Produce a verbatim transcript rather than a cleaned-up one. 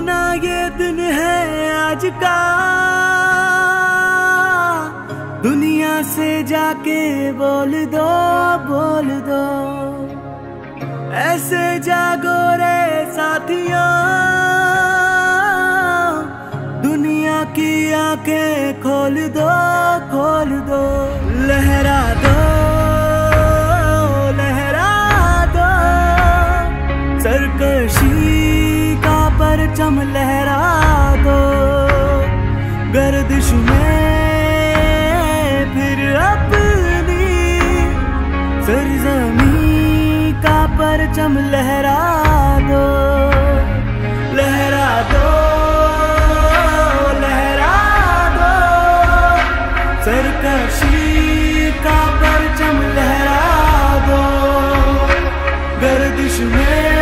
अपना ये दिन है आज का, दुनिया से जाके बोल दो बोल दो, ऐसे जागो रे साथियों, दुनिया की आंखें खोल दो खोल दो। लहरा दो लहरा दो, सरकशी का परचम लहरा दो, गर्दिश में फिर अपनी सरजमी का परचम लहरा दो। लहरा दो लहरा दो, सरकशी का परचम लहरा दो, गर्दिश में